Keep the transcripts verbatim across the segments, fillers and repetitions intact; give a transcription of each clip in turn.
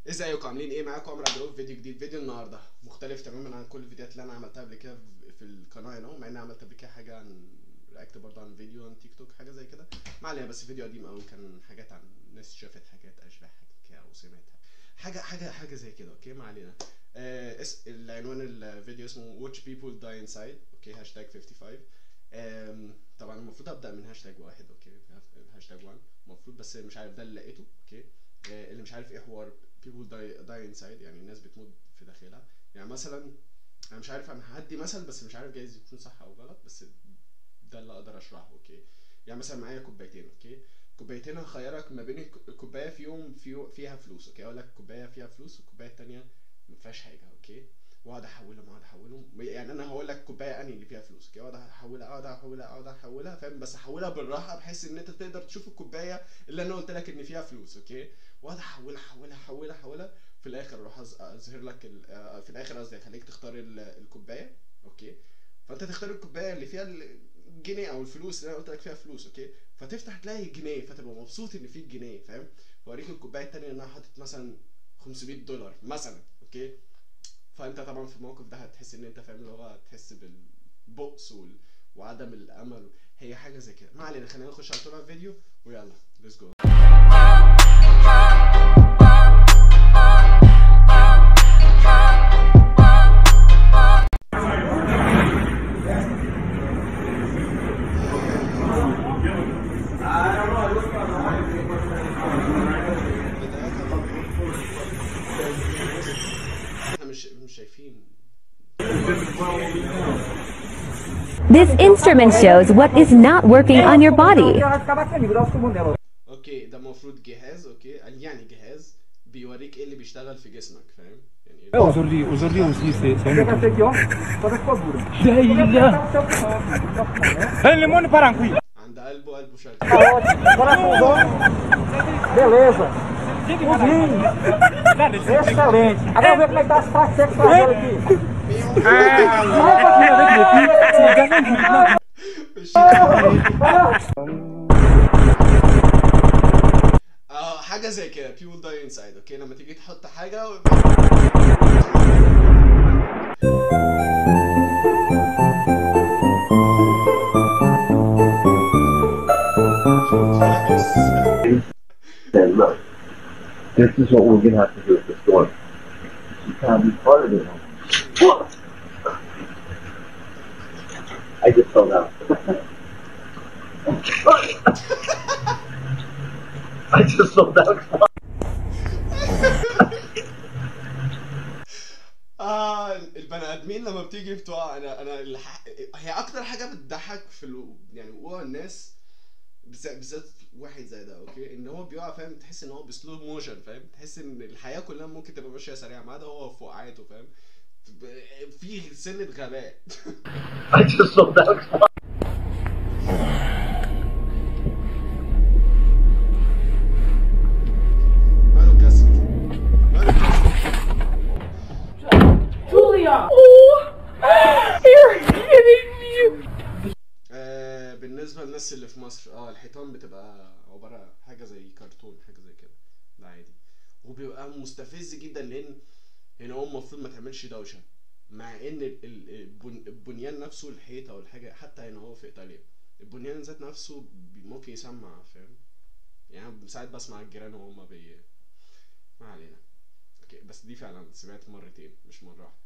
ازيكم عاملين ايه؟ معاكم عمرو عبد الرؤوف. فيديو جديد. فيديو النهارده مختلف تماما عن كل الفيديوهات اللي انا عملتها قبل كده في القناه هنا، مع اني عملت قبل كده حاجه عن رياكت برضه عن فيديو عن تيك توك حاجه زي كده، ما علينا. بس فيديو قديم قوي، كان حاجات عن ناس شافت حاجات اشباه حاجه او سمعتها حاجه حاجه حاجه زي كده. اوكي ما علينا. آه اس العنوان الفيديو اسمه watch people die inside. اوكي هاشتاج خمسة وخمسين. آم طبعا المفروض ابدا من هاشتاج واحد. اوكي هاشتاج واحد المفروض، بس مش عارف ده اللي لقيته. اوكي آه اللي مش عارف ايه حوار people die, die inside، يعني الناس بتموت في داخلها. يعني مثلا انا مش عارف، انا هدي مثل بس مش عارف جايز يكون صح او غلط، بس ده اللي اقدر اشرحه. اوكي يعني مثلا معايا كوبايتين. اوكي كوبايتين هخيرك ما بين الكوبايه فيهم في فيها فلوس. اوكي اقول لك كوبايه فيها فلوس والكوبايه الثانيه ما فيهاش حاجه. اوكي واقعد احولهم اقعد احولهم يعني انا هقول لك كوبايه انهي اللي فيها فلوس. اوكي اقعد احولها اقعد احولها اقعد احولها فاهم، بس احولها بالراحه بحيث ان انت تقدر تشوف الكوبايه اللي انا قلت لك ان فيها فلوس. اوكي واقعد احولها احولها احولها احولها في الاخر اروح اظهر لك في الاخر قصدي اخليك تختار الكوبايه. اوكي فانت تختار الكوبايه اللي فيها الجنيه او الفلوس اللي انا قلت لك فيها فلوس. اوكي فتفتح تلاقي جنيه فتبقى مبسوط ان في جنيه فاهم. واوريك الكوبايه الثانيه ان انا حاطط مثلا خمسمية دولار مثلا. اوكي فانت طبعا في الموقف ده هتحس ان انت فاهم اللي هو هتحس بالبؤس وال... وعدم الامل. هي حاجه زي كده. ما علينا، خلينا نخش على طول على الفيديو ويلا ليتس جو. This instrument shows what is not working on your body. اوكي ده المفروض جهاز. اوكي يعني جهاز بيوريك ايه اللي بيشتغل في جسمك فاهم يعني. Aujourd'hui, aujourd'hui aussi c'est c'est un autre. limone paranqui. عند قلبه قلبه شغال. Beleza. Excelente. Agora ver como é que tá as partes sexuais aqui. اه حاجه زي كده people die inside. اوكي لما تيجي تحط حاجه و... Said, look, this is what we're gonna have to do with the storm. You can't be part of it. I just fell down. I just fell down. اه البني ادمين لما بتيجي بتوع انا انا الح... هي اكتر حاجه بتضحك في ال... يعني وقوع الناس بالذات واحد زي ده. اوكي ان هو بيقع فاهم، تحس ان هو بسلو موشن فاهم، تحس ان الحياه كلها ممكن تبقى ماشيه سريعه ما عدا هو في وقعاته فاهم، في سنه غباء. I just fell down. بالنسبه للناس اللي في مصر اه الحيطان بتبقى عباره عن حاجه زي كرتون حاجه زي كده، ده عادي وبيبقى مستفز جدا لان هنا هو المفروض ما تعملش دوشه، مع ان البنيان نفسه الحيطه والحاجه حتى هنا هو في ايطاليا البنيان ذات نفسه ممكن يسمع فاهم. يعني ساعات بسمع الجيران وهم بي ما علينا. اوكي بس دي فعلا سمعت مرتين مش مره واحده.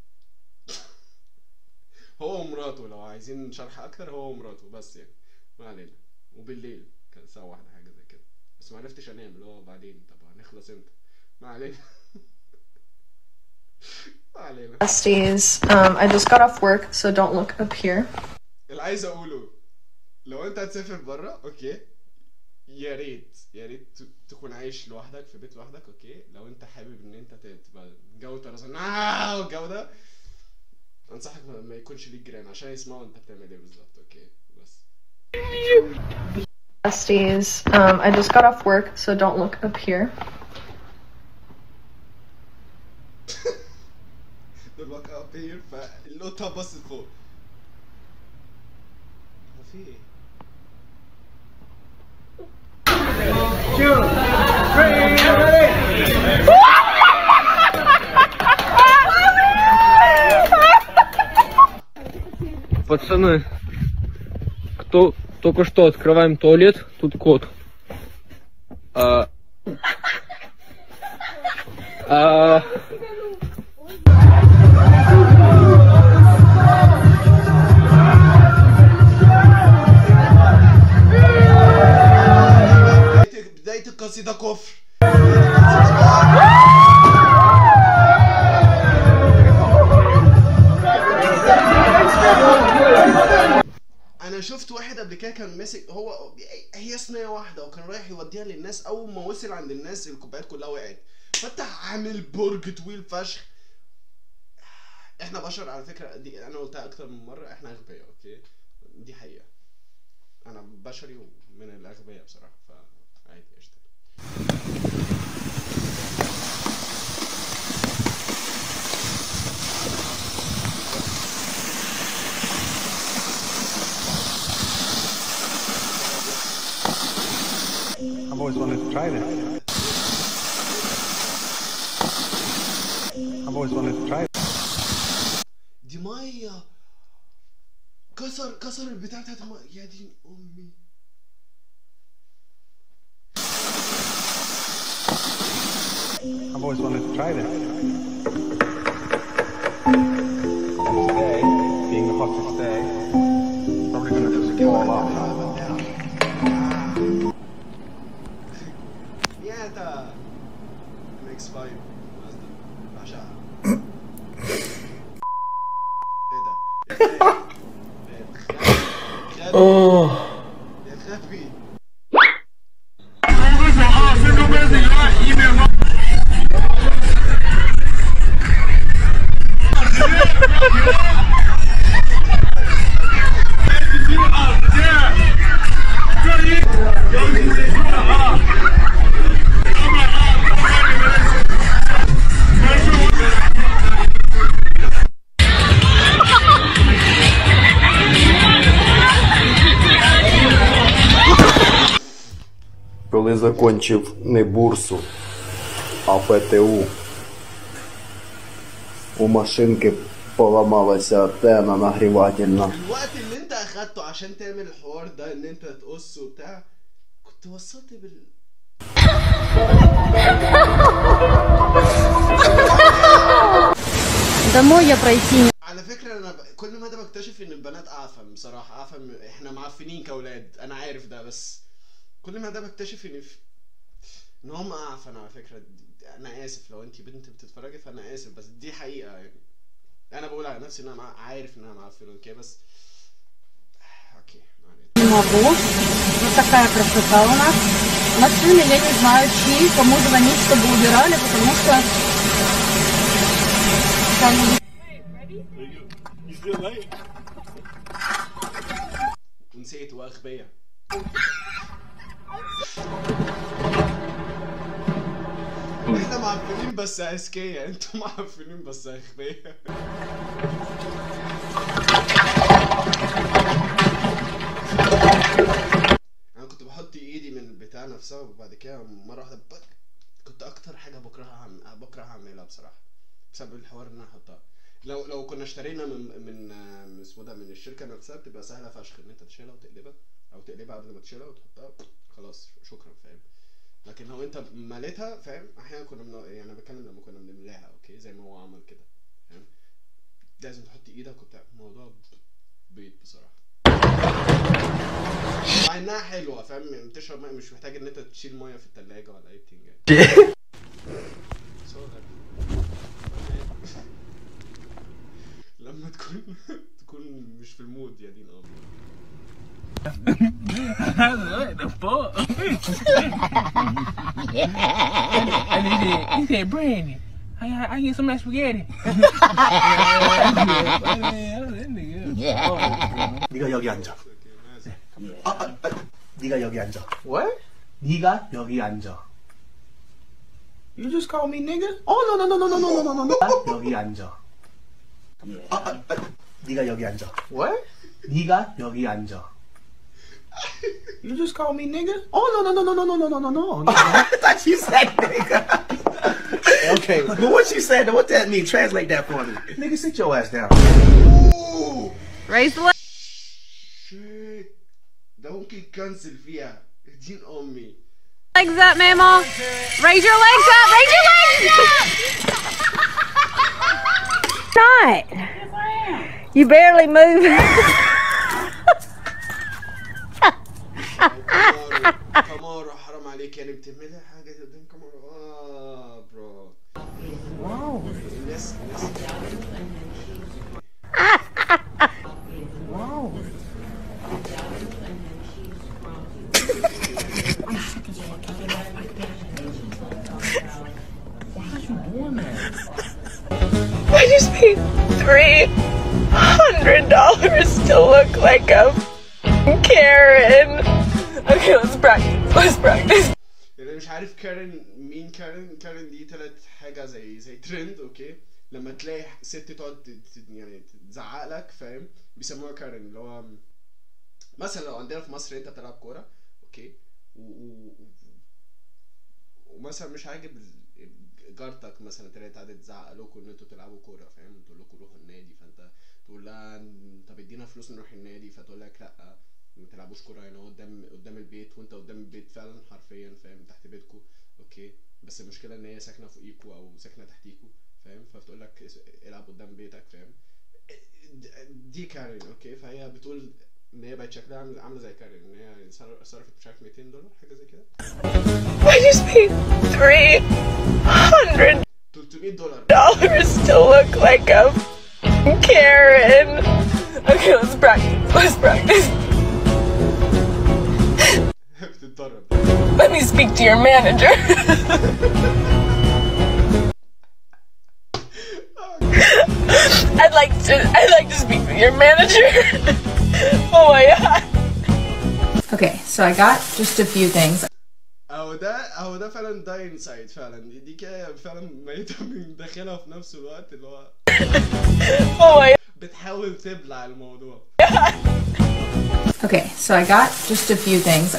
هو ومراته لو عايزين شرح اكتر هو ومراته بس يعني ما علينا. وبالليل كان الساعه واحدة حاجه زي كده بس ما عرفتش انام اللي هو بعدين طب هنخلص امتى ما علينا. ما علينا. Besties, um, I just got off work so don't look up here. اللي عايز اقوله لو انت هتسافر بره اوكي يا ريت يا ريت تكون عايش لوحدك في بيت لوحدك. اوكي لو انت حابب ان انت تبقى جو طرزان اه والجو ده انصحك ما يكونش ليك جيران عشان يسمعوا انت بتعمل ايه بالظبط. اوكي بس Besties, um, I just got off work so don't look up here. don't look up here فالقطة بصت فوق. هو في ايه؟ Two, three, ready! Пацаны, кто только что открываем туалет, тут кот. А, а... بداية القصيدة كفر. انا شفت واحد قبل كده كان ماسك هو هي صينيه واحده وكان رايح يوديها للناس. اول ما وصل عند الناس الكوبايات كلها وقعت، فتح عامل برج طويل فشخ. احنا بشر على فكره، دي انا قلتها اكتر من مره، احنا اغبياء اوكي، دي حقيقه. انا بشري ومن الاغبياء بصراحه، فعادي قشطه. I've always wanted to try that. I've always wanted to try that. دي ميه كسر كسر البتاع بتاعت الميه يا دين امي. I've always wanted to try that. Today, being the hottest day, probably gonna just fall off. نياتا ميكس فايف مازدا بعشقها. ايه ده؟ اوه يا خبي. Коли закінчив не бурсу, а ПТУ, у машинки поламалася антенна нагрівательна. الوقت اللي انت اخدته عشان تعمل الحوار ده ان انت تقص وبتاع، كنت وصلت بال Домой я пройти. على فكرة انا ب... كل ما ده بكتشف ان البنات اعفن بصراحة، اعفن. احنا معفنين كاولاد، انا عارف ده، بس كل ما ده بكتشف ان في... ان هم اعفن على فكرة. انا اسف لو انتي بنت بتتفرجي، فانا اسف، بس دي حقيقة يعني. انا بقول على نفسي ان انا مع... عارف ان انا معفن اوكي، بس اوكي Не могу. Вот такая красота у нас. Машины, я не знаю, чьи, кому звонить, чтобы убирали, потому что... نسيت واغبية. احنا معفنين بس اذكياء، انتوا معفنين بس اغبياء. انا كنت بحط ايدي من البتاع نفسها، وبعد كده مره واحده بك. كنت اكتر حاجه بكرهها عم... بكره اعملها بصراحه بسبب الحوار ان انا احطها. لو لو كنا اشترينا من من من اسمه ده من الشركه نفسها، بتبقى سهله فشخ ان انت تشيلها وتقلبها، او تقلبها قبل ما تشيلها وتحطها خلاص شكرا، فاهم. لكن لو انت مليتها، فاهم، احيانا كنا من... يعني انا بتكلم لما كنا بنملاها اوكي زي ما هو عمل كده، فاهم، لازم تحط ايدك وبتاع. الموضوع بيض بصراحه، مع انها حلوه، فاهم، بتشرب ميه، مش محتاج ان انت تشيل ميه في الثلاجه ولا اي بتنجان. لما تكون تكون مش في المود يا دين ابيض. What the fuck? And he said, he said, Brandon, I, I get some of that spaghetti. 네가 여기 앉아. 아, 아, 아, 네가 여기 앉아. What? 네가 여기 앉아. You just call me nigga? Oh no no no no no no no no no. 여기 앉아. 아, 아, 아, 네가 여기 앉아. What? 네가 여기 앉아. You just call me nigga? Oh no no no no no no no no no no. I thought you said nigga. Okay, but what you said, what that mean? Translate that for me. Nigga, sit your ass down. Raise the leg. ده ممكن كنسل فيها دين امي. Legs up, Mama. Raise your legs up. Raise your legs up. Not. You barely move. كامارو حرام عليك يعني بتعملي حاجه قدام كامارو. اه برو. واو. الناس الناس واو. I just paid three hundred dollars to look like a Karen. Okay, let's practice. Let's practice. اللي مش عارف كارن مين كارن. كارن دي طلعت حاجه زي زي ترند. اوكي لما تلاقي ست تقعد يعني تزعق لك فاهم بيسموها كارن. اللي هو مثلا لو عندنا في مصر انت بتلعب كوره اوكي و... و... ومثلا مش عاجب جارتك مثلا تلاقي قاعده تزعق لكم ان انتوا تلعبوا كوره فاهم تقول لكم روحوا النادي فانت تقول لها طب ادينا فلوس نروح النادي فتقول لك لا ما تلعبوش كوره هنا قدام قدام البيت وانت قدام البيت فعلا حرفيا فاهم تحت بيتكم اوكي بس المشكله ان هي ساكنه فوقيكوا او ساكنه تحتيكوا فاهم فبتقول لك العب قدام بيتك فاهم. دي كارين اوكي فهي بتقول ان هي بقت شكلها عامله زي كارين ان هي صرفت مش عارف مئتين دولار حاجه زي كده. I just paid three hundred dollars to look like a Karen. Okay, let's practice. Let's practice. Let me speak to your manager. I'd like to. I'd like to speak with your manager. Oh my god. Okay, so I got just a few things. اهو ده اهو ده فعلا ده انسايد فعلا دي كده فعلا ميتة من داخلها في نفس الوقت اللي هو oh my بتحاول تبلع الموضوع. Okay, so I got just a few things.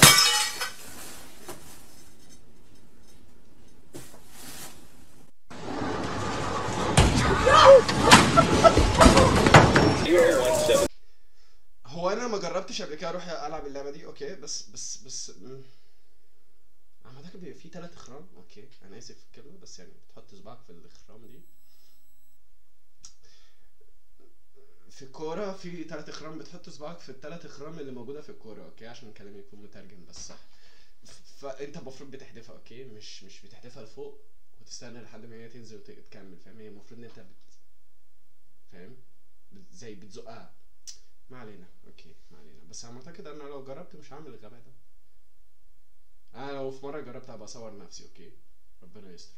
هو انا ما جربتش قبل كده اروح العب اللعبه دي اوكي بس بس بس اما ده بيبقى فيه ثلاث اخرام اوكي انا اسف في الكلمه بس يعني بتحط صباعك في الاخرام دي في الكوره في ثلاث اخرام بتحط صباعك في الثلاث اخرام اللي موجوده في الكوره اوكي عشان كلامي يكون مترجم بس صح. فانت المفروض بتحدفها اوكي مش مش بتحدفها لفوق وتستنى لحد ما هي تنزل وتكمل فاهم. هي المفروض ان انت بت فاهم زي بتزقها. ما علينا اوكي ما علينا بس انا معتقد ان انا لو جربت مش هعمل الغباء ده. انا لو في مره جربت هبقى اصور نفسي اوكي ربنا يستر.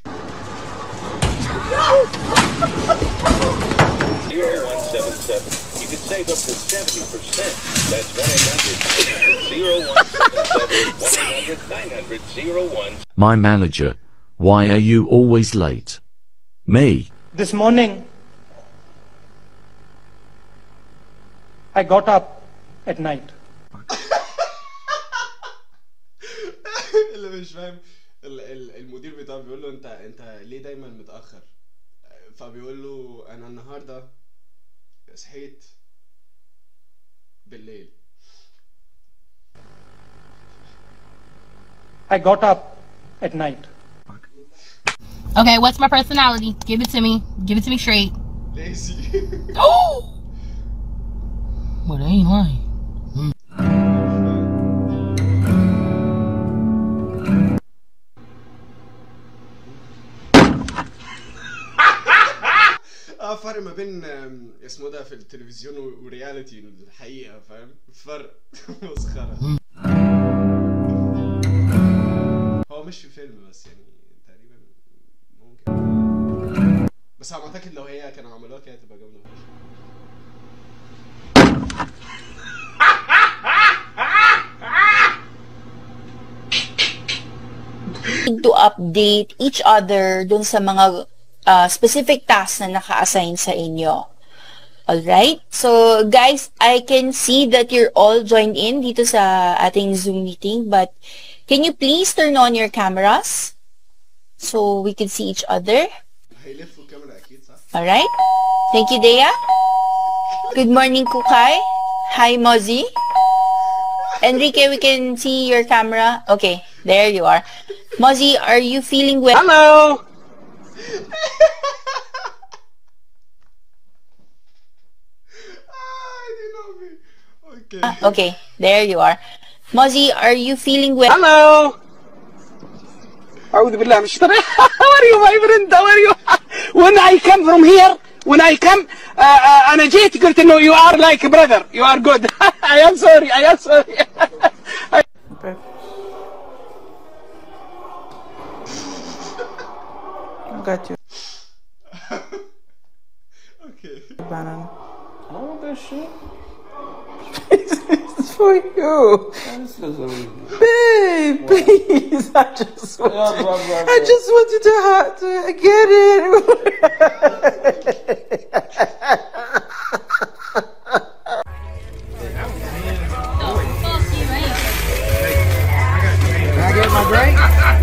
zero one seven seven. You can save up to seventy percent. That's one eight hundred zero one seven seven one eight hundred nine hundred zero one. My manager, why are you always late? Me. This morning, I got up at night. اللي مش فاهم المدير بتاعه بيقول له انت انت ليه دايما متاخر فبيقول له انا النهارده صحيت بالليل. I got up at night. Okay, what's my personality? Give it to me. Give it to me straight. Lazy. Oh! Well, they ain't lying. Mm. اه فرق ما بين اسمه ده في التلفزيون ورياليتي الحقيقه فاهم فرق مسخره. هو مش في فيلم بس يعني تقريبا ممكن بس انا اعتقد لو هي كانوا عملوها كده هتبقى جامده فشخ. To update each other dun sa mga uh, specific tasks na naka-assign sa inyo. Alright? So, guys, I can see that you're all joined in dito sa ating Zoom meeting, but can you please turn on your cameras so we can see each other? Alright? Thank you, Dea. Good morning, Kukay. Hi, Mozzie. Enrique, we can see your camera. Okay, there you are. Mozzie, are you feeling well? Hello. Okay. Ah, okay, there you are. Mozzie, are you feeling well? Hello. أعوذ بالله من الشيطان. How are you, my friend? How are you? When I come from here, when I come, uh, uh, أنا جيت قلت إنه you are like brother. You are good. I am sorry. I am sorry. I got you. Okay. Banana. I don't want that shit. It's for you. Babe, please. I just want Yeah, you, bro, bro, I bro. just want you to, ha- to get it. Can I get my drink?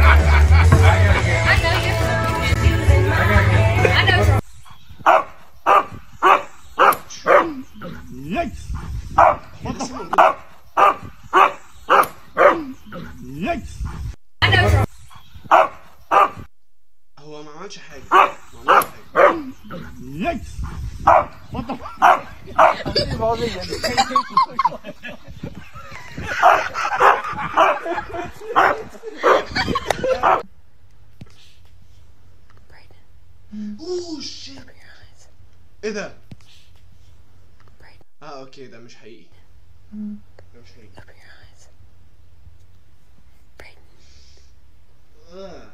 Yikes! Yikes! هو ما عملش حاجة ما عملش حاجة Yikes! What the اوه شيت ايه ده؟ اه اوكي ده مش حقيقي ده مش حقيقي آه.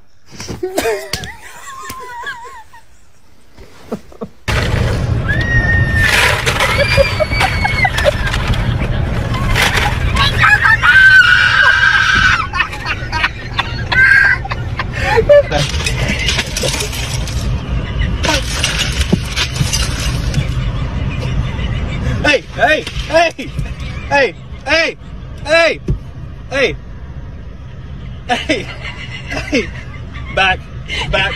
Hey, hey, hey, hey, hey, hey, hey, hey, hey, back, back.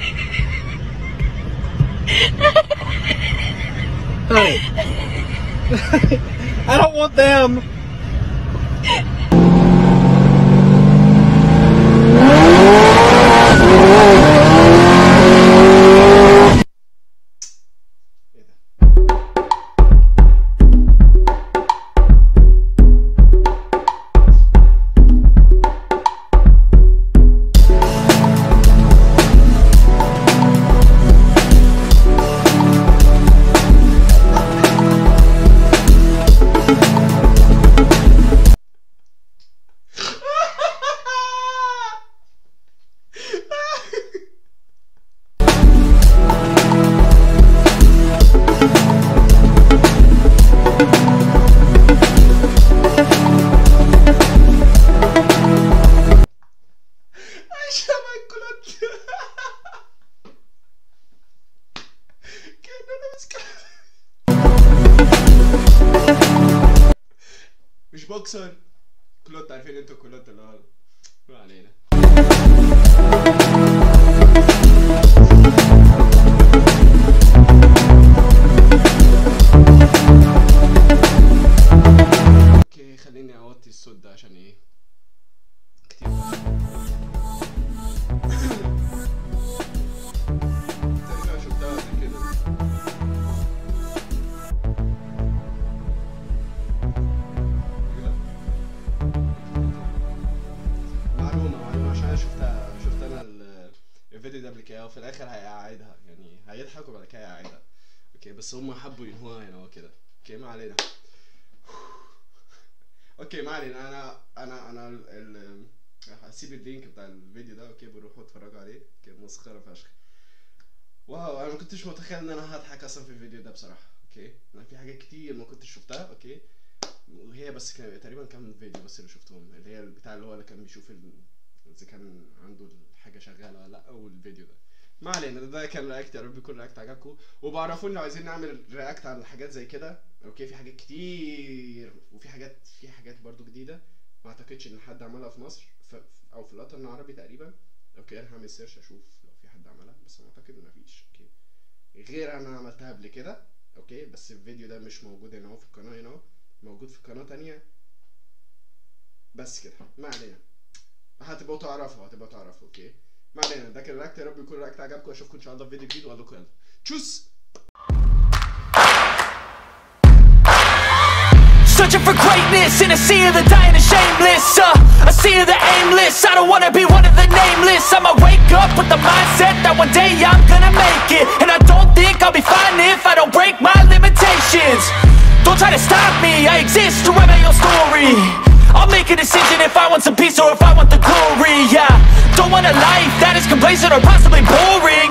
Honey, I don't want them. مش بوكسر كلوت عارفين انتوا كلوت اللي هو ما علينا اوكي خليني اوطي الصوت ده عشان ايه كتير تقريبا شفتها قبل كده معلومة معلومة عشان انا شفتها شفت انا الفيديو ده قبل كده وفي الاخر هيقعدها يعني هيضحك وبعد كده هيقعدها اوكي بس هم حبوا ينهوها هنا وكده اوكي ما علينا اوكي ما علينا انا انا انا ال ال هسيب اللينك بتاع الفيديو ده اوكي بروحوا اتفرجوا عليه اوكي مسخرة فشخ واو انا ما كنتش متخيل ان انا هضحك اصلا في الفيديو ده بصراحة اوكي انا في حاجات كتير ما كنتش شفتها اوكي وهي بس كان تقريبا كام فيديو بس اللي شفتهم اللي هي البتاع اللي هو اللي كان بيشوف اذا كان عنده الحاجه شغاله ولا لا او الفيديو ده ما علينا ده كان رياكت يا رب يكون رياكت عجبكم وبعرفوا لو عايزين نعمل رياكت على حاجات زي كده اوكي في حاجات كتير وفي حاجات في حاجات برضو جديده ما اعتقدش ان حد عملها في مصر ف... او في الوطن العربي تقريبا اوكي انا هعمل سيرش اشوف لو في حد عملها بس اعتقد ان مفيش اوكي غير انا عملتها قبل كده اوكي بس الفيديو ده مش موجود هنا اهو في القناه هنا اهو موجود في قناه تانية بس كده ما علينا، هتبقوا تعرفوا هتبقوا تعرفوا اوكي. ما علينا، ده كان الرياكت، يا رب يكون الرياكت عجبكم، اشوفكم ان شاء الله في فيديو جديد، واقول لكم يلا تشوس. Searching for greatness in a sea of the dying and shameless, uh, a sea of the aimless. I don't wanna be one of the nameless. I'ma wake up with the mindset that one day I'm gonna make it, and I don't think I'll be fine if I don't break my limitations. Don't try to stop me, I exist to write my own story. I'll make a decision if I want some peace or if I want the glory. Yeah, don't want a life that is complacent or possibly boring.